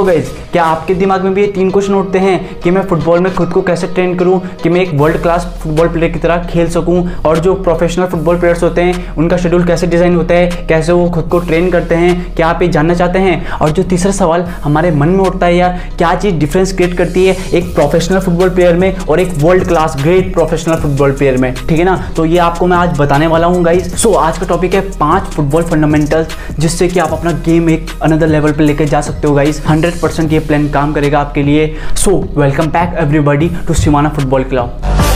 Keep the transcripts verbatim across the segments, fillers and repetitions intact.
So guys, क्या आपके दिमाग में भी ये तीन क्वेश्चन उठते हैं कि मैं फुटबॉल में खुद को कैसे ट्रेन करूं कि मैं एक वर्ल्ड क्लास फुटबॉल प्लेयर की तरह खेल सकूं, और जो प्रोफेशनल फुटबॉल प्लेयर्स होते हैं उनका शेड्यूल कैसे डिज़ाइन होता है, कैसे वो खुद को ट्रेन करते हैं, क्या आप ये जानना चाहते हैं? और जो तीसरा सवाल हमारे मन में उठता है यार, क्या चीज़ डिफरेंस क्रिएट करती है एक प्रोफेशनल फुटबॉल प्लेयर में और एक world class great professional football player में, ठीक है ना? तो ये आपको मैं आज बताने वाला हूँ गाइस। सो आज का टॉपिक है पांच फुटबॉल फंडामेंटल्स जिससे कि आप अपना गेम एक अनदर लेवल पे लेके जा सकते हो गाइस। हंड्रेड परसेंट ये प्लान काम करेगा आपके लिए। So welcome back everybody to Simana football club.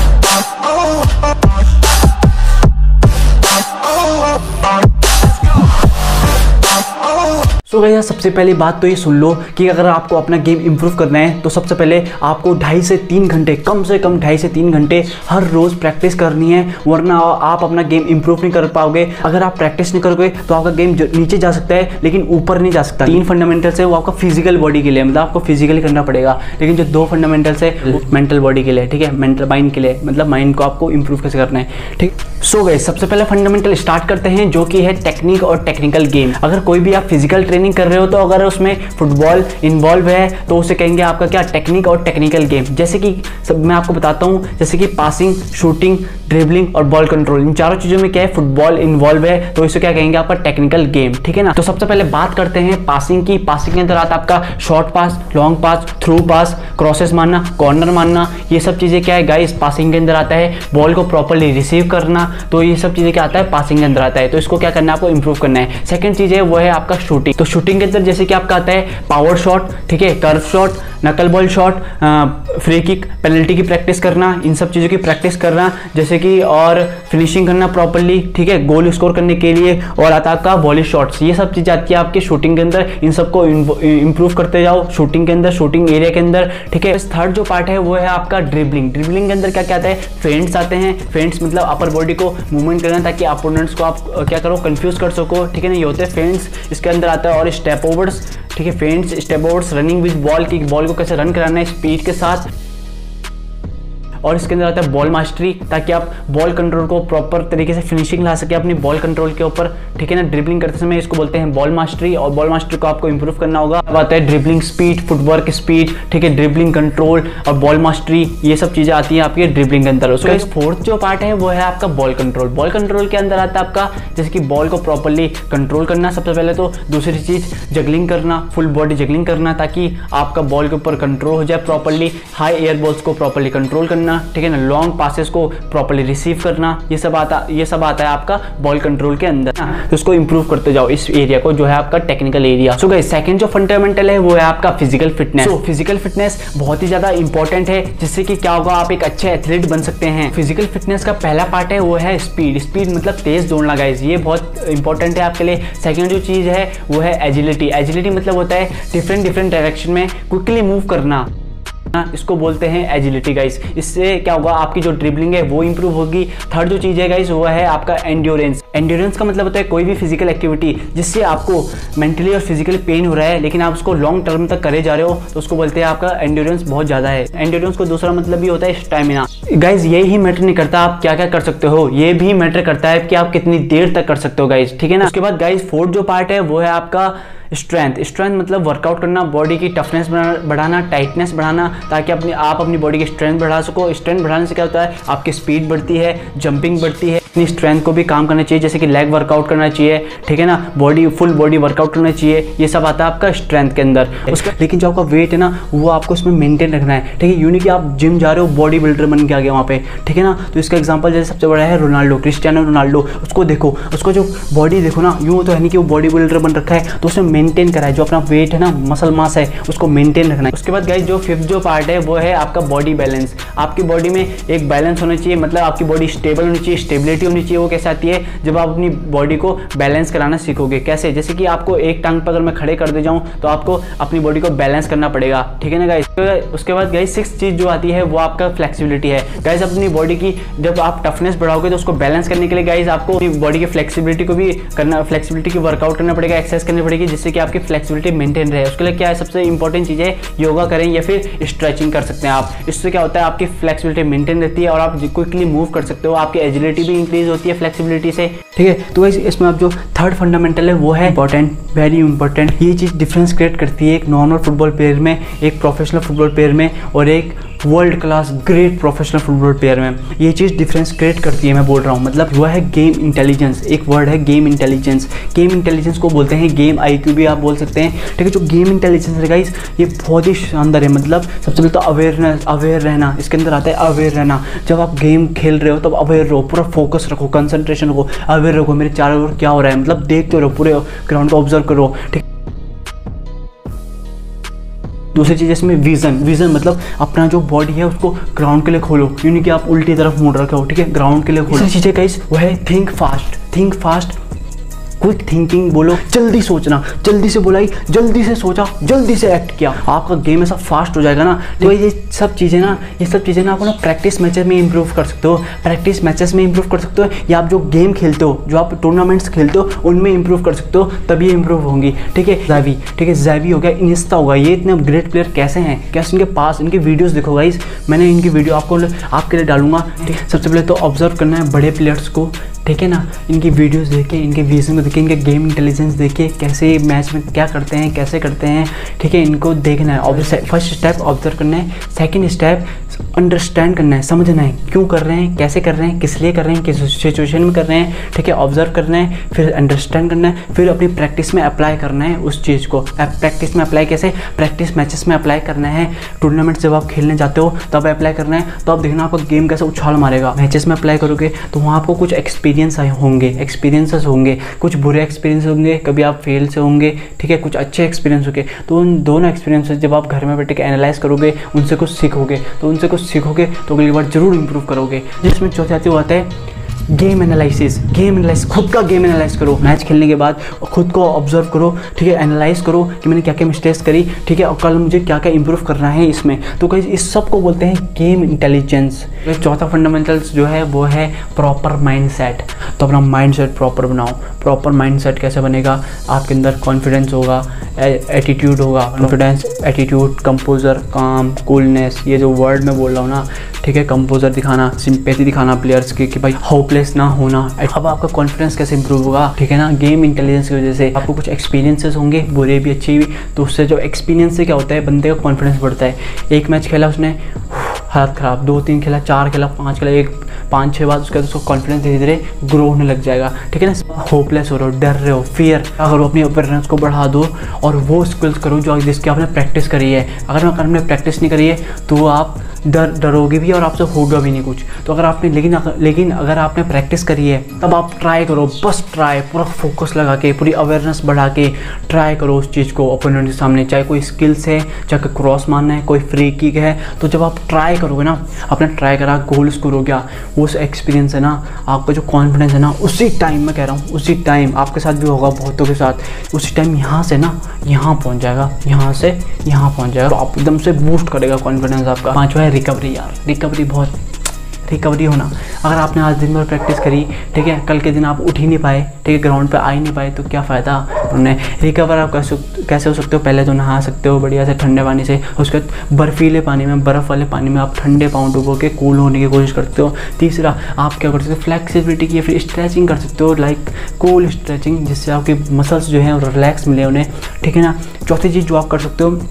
तो भैया सबसे पहली बात तो ये सुन लो कि अगर आपको अपना गेम इंप्रूव करना है तो सबसे पहले आपको ढाई से तीन घंटे कम से कम ढाई से तीन घंटे हर रोज़ प्रैक्टिस करनी है, वरना आप अपना गेम इंप्रूव नहीं कर पाओगे। अगर आप प्रैक्टिस नहीं करोगे तो आपका गेम नीचे जा सकता है लेकिन ऊपर नहीं जा सकता। तीन फंडामेंटल्स है वो आपका फिजिकल बॉडी के लिए, मतलब आपको फिजिकली करना पड़ेगा, लेकिन जो दो फंडामेंटल्स है मेंटल बॉडी के लिए, ठीक है, मेंटल माइंड के लिए, मतलब माइंड को आपको इंप्रूव कैसे करना है, ठीक। सो गाइस सबसे पहले फंडामेंटल स्टार्ट करते हैं जो कि है टेक्निक और टेक्निकल गेम। अगर कोई भी आप फिजिकल ट्रेनिंग कर रहे हो तो अगर उसमें फुटबॉल इन्वॉल्व है तो उसे कहेंगे आपका क्या, टेक्निक और टेक्निकल गेम। जैसे कि सब मैं आपको बताता हूं, जैसे कि पासिंग, शूटिंग, ड्रिबलिंग और बॉल कंट्रोल, इन चारों चीजों में क्या है, फुटबॉल इन्वॉल्व है तो इसे क्या कहेंगे आपका टेक्निकल गेम, ठीक है ना। तो सबसे पहले बात करते हैं पासिंग की। पासिंग के अंदर आता है आपका short pass, long pass, through pass, crosses मारना, कॉर्नर मारना, ये सब चीजें क्या है गाइस पासिंग के अंदर आता है। बॉल को प्रॉपर्ली रिसीव करना, तो ये सब चीजें क्या आता है पासिंग के अंदर आता है। तो इसको क्या करना है आपको इंप्रूव करना है। सेकंड चीज है वो है आपका शूटिंग। तो शूटिंग के अंदर जैसे कि आपका आता है पावर शॉट, ठीक है, curve shot, knuckle ball shot, free kick, penalty की प्रैक्टिस करना, इन सब चीज़ों की प्रैक्टिस करना, जैसे कि और फिनिशिंग करना प्रॉपर्ली, ठीक है, गोल स्कोर करने के लिए, और आता है आपका वॉली शॉट्स। ये सब चीज़ें आती है आपके शूटिंग के अंदर, इन सबको इंप्रूव करते जाओ शूटिंग के अंदर, शूटिंग एरिया के अंदर, ठीक है। थर्ड जो पार्ट है वो है आपका ड्रिबलिंग। ड्रिबलिंग के अंदर क्या क्या आता है, फेंट्स आते हैं। फेंट्स मतलब अपर बॉडी को मूवमेंट करना ताकि अपोनेंट्स को आप क्या करो, कंफ्यूज कर सको, ठीक है ना, ये होते हैं फेंट्स। इसके अंदर आता है और स्टेप ओवर्स, ठीक है, feints, step overs, running with ball की बॉल को कैसे रन कराना है स्पीड के साथ, और इसके अंदर आता है बॉल मास्टरी ताकि आप बॉल कंट्रोल को प्रॉपर तरीके से फिनिशिंग ला सके अपनी बॉल कंट्रोल के ऊपर, ठीक है ना। ड्रिबलिंग करते समय इसको बोलते हैं बॉल मास्टरी, और बॉल मास्टरी को आपको इंप्रूव करना होगा। अब आता है ड्रिबलिंग स्पीड, फुटवर्क स्पीड, ठीक है, ड्रिबलिंग कंट्रोल और बॉल मास्टरी, ये सब चीजें आती हैं आपके ड्रिबलिंग के अंदर। उसका फोर्थ जो पार्ट है वो है आपका बॉल कंट्रोल। बॉल कंट्रोल के अंदर आता है आपका जैसे कि बॉल को प्रॉपरली कंट्रोल करना सबसे पहले, तो दूसरी चीज जगलिंग करना, फुल बॉडी जगलिंग करना ताकि आपका बॉल के ऊपर कंट्रोल हो जाए प्रॉपरली, हाई एयर बॉल्स को प्रॉपरली कंट्रोल करना, ठीक है ना, लॉन्ग पासेस को प्रॉपर्ली रिसीव करना, ये सब आता ये सब आता है आपका बॉल कंट्रोल के अंदर। तो इसको इंप्रूव करते जाओ इस एरिया को, जो है आपका technical area. So guys second जो फंडामेंटल है वो है आपका physical fitness. So physical fitness बहुत ही ज्यादा इंपॉर्टेंट है, जिससे कि क्या होगा, आप एक अच्छे एथलीट बन सकते हैं। फिजिकल फिटनेस का पहला पार्ट है वो है स्पीड। स्पीड मतलब तेज दौड़ना गाइस, ये बहुत इंपॉर्टेंट है आपके लिए। सेकेंड जो चीज है वो है एजिलिटी। एजिलिटी मतलब होता है डिफरेंट डिफरेंट डायरेक्शन में क्विकली मूव करना, इसको बोलते हैं एजिलिटी गाइस। इससे क्या होगा, आपकी जो ड्रिबलिंग है वो इंप्रूव होगी। थर्ड जो चीज है गाइस वो है आपका एंड्योरेंस। एंड्योरेंस का मतलब होता है कोई भी फिजिकल एक्टिविटी जिससे आपको मेंटली और फिजिकली पेन हो रहा है लेकिन आप उसको लॉन्ग टर्म तक करे जा रहे हो, तो उसको बोलते हैं आपका एंड्योरेंस बहुत ज्यादा है। एंड्योरेंस को दूसरा मतलब भी होता है स्टैमिना। गाइस ये ही मैटर नहीं करता आप क्या क्या कर सकते हो, ये भी मैटर करता है कि आप कितनी देर तक कर सकते हो गाइस, ठीक है ना। उसके बाद गाइस फोर्थ जो पार्ट है वो है आपका स्ट्रेंथ। स्ट्रेंथ मतलब वर्कआउट करना, बॉडी की टफनेस बढ़ाना, टाइटनेस बढ़ाना, ताकि अपनी आप अपनी बॉडी की स्ट्रेंथ बढ़ा सको। स्ट्रेंथ बढ़ाने से क्या होता है, आपकी स्पीड बढ़ती है, जंपिंग बढ़ती है। अपनी स्ट्रेंथ को भी काम करना चाहिए, जैसे कि लेग वर्कआउट करना चाहिए, ठीक है ना, बॉडी फुल बॉडी वर्कआउट करना चाहिए। ये सब आता है आपका स्ट्रेंथ के अंदर। उसका लेकिन जो आपका वेट है ना वो आपको इसमें मेंटेन रखना है, ठीक है। यूँ नहीं कि आप जिम जा रहे हो बॉडी बिल्डर बन के आ गए वहाँ पे, ठीक है ना। तो इसका एग्जाम्पल जैसे सबसे बड़ा है रोनाल्डो, क्रिस्टियानो रोनाल्डो। उसको देखो, उसको जो बॉडी देखो ना, यूँ तो है नहीं कि वो बॉडी बिल्डर बन रखा है, तो उसने मेंटेन करा है, जो अपना वेट है ना, मसल मास है, उसको मेंटेन रखना है। उसके बाद गाइस जो फिफ्थ जो पार्ट है वो है आपका बॉडी बैलेंस। आपकी बॉडी में एक बैलेंस होना चाहिए, मतलब आपकी बॉडी स्टेबल होनी चाहिए, स्टेबिलिटी होनी चाहिए। वो कैसे आती है, जब आप अपनी बॉडी को बैलेंस कराना सीखोगे। कैसे, जैसे कि आपको एक टांग पर अगर मैं खड़े कर दे जाऊं तो आपको अपनी बॉडी को बैलेंस करना पड़ेगा, ठीक है ना गाइस। उसके बाद गाइस सिक्स चीज़ जो आती है वो आपका फ्लेक्सिबिलिटी है। गाइस अपनी बॉडी की जब आप टफनेस बढ़ाओगे तो उसको बैलेंस करने के लिए गाइस आपको अपनी बॉडी की फ्लेक्सिबिलिटी को भी करना, फ्लेक्सिबिलिटी की वर्कआउट करना पड़ेगा, एक्सरसाइज करनी पड़ेगी, जिससे कि आपकी फ्लेक्सिबिलिटी मेंटेन रहे। उसके लिए क्या है, सबसे इंपॉर्टेंट चीज़ है योगा करें या फिर स्ट्रेचिंग कर सकते हैं आप। इससे क्या होता है, आपकी फ्लेक्सिबिलिटी मेंटेन रहती है और आप क्विकली मूव कर सकते हो, आपकी एजिलिटी भी इंक्रीज होती है फ्लेक्सिबिलिटी से। ठीक है, तो गाइस इसमें आप जो थर्ड फंडामेंटल है वो है इंपॉर्टेंट, वेरी इंपॉर्टेंट। ये चीज़ डिफरेंस क्रिएट करती है एक नॉर्मल फुटबॉल प्लेयर में, एक प्रोफेशनल फुटबॉल प्लेयर में और एक world class great professional football player में। ये चीज़ डिफरेंस क्रिएट करती है, मैं बोल रहा हूँ। मतलब वह है गेम इंटेलिजेंस। एक वर्ड है गेम इंटेलिजेंस। गेम इंटेलिजेंस को बोलते हैं गेम आईक्यू भी आप बोल सकते हैं। ठीक है, जो गेम इंटेलिजेंस है गाइस ये बहुत ही शानदार है। मतलब सबसे पहले तो अवेयरनेस, अवेयर रहना, इसके अंदर आता है अवेयर रहना। जब आप गेम खेल रहे हो तब अवेयर रहो, पूरा फोकस रखो, कंसंट्रेशन रखो, अवेयर रखो मेरे चारों ओर क्या हो रहा है, मतलब देखते रहो, पूरे ग्राउंड को ऑब्जर्व करो। ठीक, दूसरी चीज़ इसमें विजन। विजन मतलब अपना जो बॉडी है उसको ग्राउंड के लिए खोलो, यूँ कि आप उल्टी तरफ मुड़ रखे हो। ठीक है, ग्राउंड के लिए खोलो। दूसरी चीज़ें गाइस वो है think fast. Think fast, quick thinking बोलो, जल्दी सोचना, जल्दी से बोला, जल्दी से सोचा, जल्दी से एक्ट किया, आपका गेम ऐसा फास्ट हो जाएगा ना। तो ये सब चीज़ें ना ये सब चीज़ें ना आप ना प्रैक्टिस मैचेस में इंप्रूव कर सकते हो। प्रैक्टिस मैचेस में इंप्रूव कर सकते हो या आप जो गेम खेलते हो, जो आप टूर्नामेंट्स खेलते हो उनमें इंप्रूव कर सकते हो, तभी इंप्रूव होंगी। ठीक है, ज़ैवी, ठीक है, ज़ैवी हो गया, इनिएस्टा होगा, ये इतने ग्रेट प्लेयर कैसे हैं, कैसे इनके पास, इनकी वीडियोज़ देखो गाइस, मैंने इनकी वीडियो आपको आपके लिए डालूंगा। ठीक है, सबसे पहले तो ऑब्जर्व करना है बड़े प्लेयर्स को। ठीक है ना, इनकी वीडियोस देखें, इनके विजन को देखें, इनके गेम इंटेलिजेंस देखें, कैसे मैच में क्या करते हैं, कैसे करते हैं। ठीक है, इनको देखना है। फर्स्ट स्टेप ऑब्जर्व करना है। सेकंड स्टेप अंडरस्टैंड करना है, समझना है क्यों कर रहे हैं, कैसे कर रहे हैं, किस लिए कर रहे हैं, किस सिचुएशन में कर रहे हैं। ठीक है, ऑब्जर्व करना है, फिर अंडरस्टैंड करना है, फिर अपनी प्रैक्टिस में अप्लाई करना है उस चीज़ को। प्रैक्टिस में अप्लाई कैसे, प्रैक्टिस मैचेस में अप्लाई करना है। टूर्नामेंट जब आप खेलने जाते हो तब अप्लाई करना है, तो आप देखना आपका गेम कैसे उछाल मारेगा। मैचेस में अप्लाई करोगे तो वहाँ आपको कुछ एक्सपीरियंस होंगे, एक्सपीरियंसेस होंगे, कुछ बुरे एक्सपीरियंस होंगे, कभी आप फेल से होंगे। ठीक है, कुछ अच्छे एक्सपीरियंस होंगे। तो उन दोनों एक्सपीरियंसेस जब आप घर में बैठ के एनालाइज करोगे, उनसे कुछ सीखोगे, तो उनसे कुछ सीखोगे तो अगली बार जरूर इंप्रूव करोगे। जिसमें चौथे आते हुआ आता है गेम एनालिसिस। गेम एनालाइज, खुद का गेम एनालाइज करो। मैच खेलने के बाद खुद को ऑब्जर्व करो। ठीक है, एनालाइज करो कि मैंने क्या क्या मिस्टेक्स करी। ठीक है, और कल मुझे क्या क्या इंप्रूव करना है इसमें। तो गाइस इस सब को बोलते हैं गेम इंटेलिजेंस। चौथा फंडामेंटल्स जो है वो है प्रॉपर माइंडसेट। तो अपना माइंडसेट प्रॉपर बनाओ। प्रॉपर माइंडसेट कैसे बनेगा, आपके अंदर कॉन्फिडेंस होगा, एटीट्यूड होगा, confidence, attitude, composure, calm, coolness, ये जो वर्ड मैं बोल रहा हूँ ना। ठीक है, कंपोजर दिखाना, सिंपैथी दिखाना प्लेयर्स की कि भाई होपलेस ना होना। अब आपका कॉन्फिडेंस कैसे इंप्रूव होगा, ठीक है ना, गेम इंटेलिजेंस की वजह से। आपको कुछ एक्सपीरियंसेस होंगे, बुरे भी अच्छे भी, तो उससे जो एक्सपीरियंस से क्या होता है, बंदे का कॉन्फिडेंस बढ़ता है। एक मैच खेला उसने, हालत ख़राब, दो तीन खेला, चार खेला, पाँच खेला, एक पाँच छः बार उसका उसको कॉन्फिडेंस धीरे धीरे ग्रो होने लग जाएगा। ठीक है ना, होपलेस हो रहे हो, डर रहे हो, फियर, अगर अपनी अवेयरनेस को बढ़ा दो और वो स्किल्स करो जो जिसकी आपने प्रैक्टिस करी है। अगर आपने प्रैक्टिस नहीं करी है तो आप डर डरोगे भी और आपसे होगा भी नहीं कुछ। तो अगर आपने लेकिन अगर, लेकिन अगर आपने प्रैक्टिस करी है तब आप ट्राई करो, बस ट्राई, पूरा फोकस लगा के, पूरी अवेयरनेस बढ़ा के ट्राई करो उस चीज़ को ओपोनेंट के सामने। चाहे कोई स्किल्स है, चाहे क्रॉस मारना है, कोई फ्री किक है, तो जब आप ट्राई करोगे ना, आपने ट्राई करा, गोल स्कोर हो गया, वो एक्सपीरियंस है ना, आपका जो कॉन्फिडेंस है ना, उसी टाइम मैं कह रहा हूँ, उसी टाइम आपके साथ भी होगा, बहुतों के साथ, उसी टाइम यहाँ से ना यहाँ पहुँच जाएगा, यहाँ से यहाँ पहुँच जाएगा, तो आप एकदम से बूस्ट करेगा कॉन्फिडेंस आपका। पाँचवा है रिकवरी। यार रिकवरी, बहुत रिकवरी होना। अगर आपने आज दिन भर प्रैक्टिस करी, ठीक है, कल के दिन आप उठ ही नहीं पाए, ठीक है, ग्राउंड पे आ ही नहीं पाए, तो क्या फ़ायदा उन्हें। रिकवर आप कैसे कैसे हो सकते हो, पहले तो नहा सकते हो बढ़िया से ठंडे पानी से, उसके बाद बर्फीले पानी में, बर्फ़ वाले पानी में आप ठंडे पाँव डुबो के कूल होने की कोशिश करते हो। तीसरा आप क्या कर सकते हो, फ्लेक्सिबिलिटी की या फिर स्ट्रेचिंग कर सकते हो, लाइक कूल स्ट्रेचिंग, जिससे आपके मसल्स जो हैं रिलैक्स मिले उन्हें, ठीक है ना। चौथी चीज़ जो आप कर सकते हो,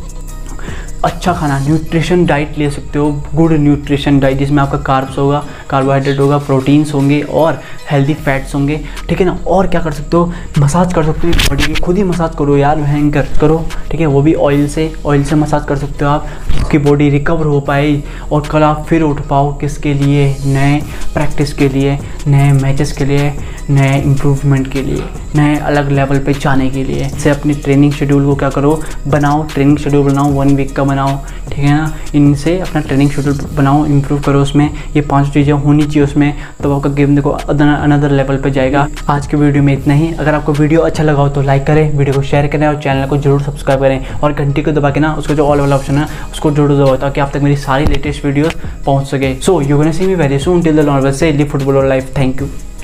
अच्छा खाना, न्यूट्रिशन डाइट ले सकते हो, गुड न्यूट्रिशन डाइट, जिसमें आपका कार्ब्स होगा, कार्बोहाइड्रेट होगा, प्रोटीन्स होंगे और हेल्दी फैट्स होंगे, ठीक है ना। और क्या कर सकते हो, मसाज कर सकते हो बॉडी की, खुद ही मसाज करो यार, भयंकर करो, ठीक है, वो भी ऑयल से ऑयल से मसाज कर सकते हो आप, जिसकी बॉडी रिकवर हो पाए और कल आप फिर उठ पाओ, किसके लिए, नए प्रैक्टिस के लिए, नए मैचेस के लिए, नए इम्प्रूवमेंट के लिए, नए अलग लेवल पे जाने के लिए। से अपनी ट्रेनिंग शेड्यूल को क्या करो, बनाओ, ट्रेनिंग शेड्यूल बनाओ, वन वीक का बनाओ, ठीक है ना। इनसे अपना ट्रेनिंग शेड्यूल बनाओ, इम्प्रूव करो उसमें, ये पांच चीज़ें होनी चाहिए उसमें, तो आपका गेम देखो अनदर लेवल पे जाएगा। आज की वीडियो में इतना ही। अगर आपको वीडियो अच्छा लगा हो तो लाइक करें, वीडियो को शेयर करें और चैनल को जरूर सब्सक्राइब करें और घंटी को दबा के ना उसका जो ऑल वाला ऑप्शन है उसको जरूर दबाओ ताकि आप तक मेरी सारी लेटेस्ट वीडियोस पहुंच सके। So you can see me very soon till the long से live football life. Thank you.